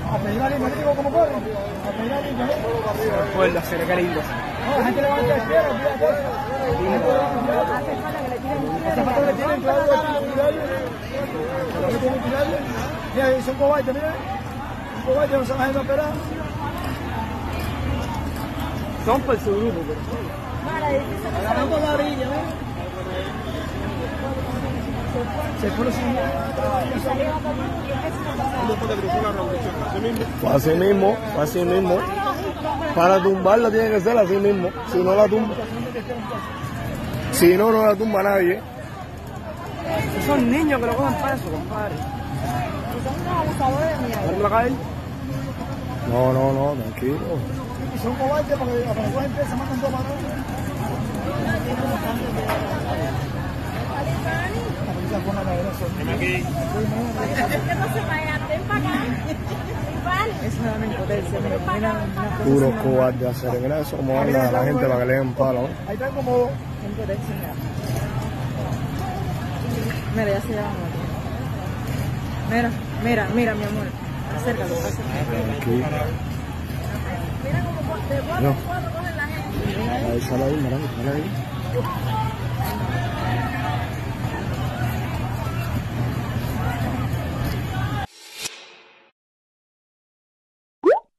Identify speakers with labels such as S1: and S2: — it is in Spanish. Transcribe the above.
S1: A pedir a limpio, digo cómo corren. A pedir a limpio, ¿no?
S2: Pueblo, se le cae lindo.
S1: No, la gente le va a echar piedra, olvídate. Hace falta que le tienen, claro, que tienen que tirarle. Mira, son cobaytes, mira. Son cobaytes, no se van a ir a operar.
S2: Son por su grupo, pero...
S1: Agarrando la orilla, ¿ves? Se fue sin
S3: así mismo. Para tumbarla tiene que ser así mismo. Si no la tumba. Si no, no la tumba nadie.
S2: Son niños que lo cogen para eso, compadre.
S4: Son unos abusadores de mierda.
S2: ¿Dónde la cae?
S3: No, tranquilo.
S1: Y son cobaytes porque para la gente se matan dos varones.
S3: Puros cobardes hacer en eso, como habla a la gente para que le den palo.
S1: Ahí están como...
S4: Mira, ya se llama. Mira, mi amor. Acércalo.
S3: Aquí.
S4: Mira cómo de cuatro cogen la gente.
S3: Ahí sale ahí, mira ahí.